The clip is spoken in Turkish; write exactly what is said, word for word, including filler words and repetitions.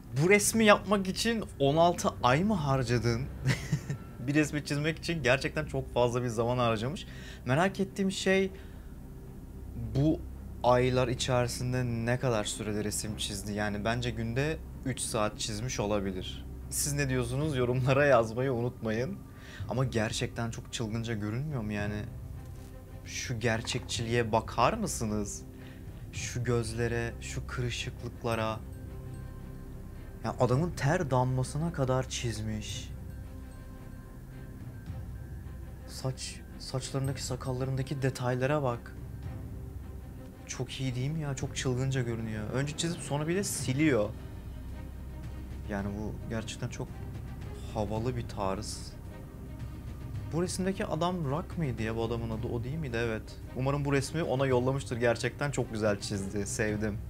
Bu resmi yapmak için on altı ay mı harcadın? Bir resmi çizmek için gerçekten çok fazla bir zaman harcamış. Merak ettiğim şey, bu aylar içerisinde ne kadar sürede resim çizdi? Yani bence günde üç saat çizmiş olabilir. Siz ne diyorsunuz? Yorumlara yazmayı unutmayın. Ama gerçekten çok çılgınca görünmüyor mu yani? Şu gerçekçiliğe bakar mısınız? Şu gözlere, şu kırışıklıklara. Ya adamın ter damlasına kadar çizmiş. Saç, saçlarındaki, sakallarındaki detaylara bak. Çok iyi değil mi ya? Çok çılgınca görünüyor. Önce çizip sonra bile siliyor. Yani bu gerçekten çok havalı bir tarz. Bu resimdeki adam Rock mıydı ya? Bu adamın adı o değil miydi? Evet. Umarım bu resmi ona yollamıştır. Gerçekten çok güzel çizdi. Sevdim.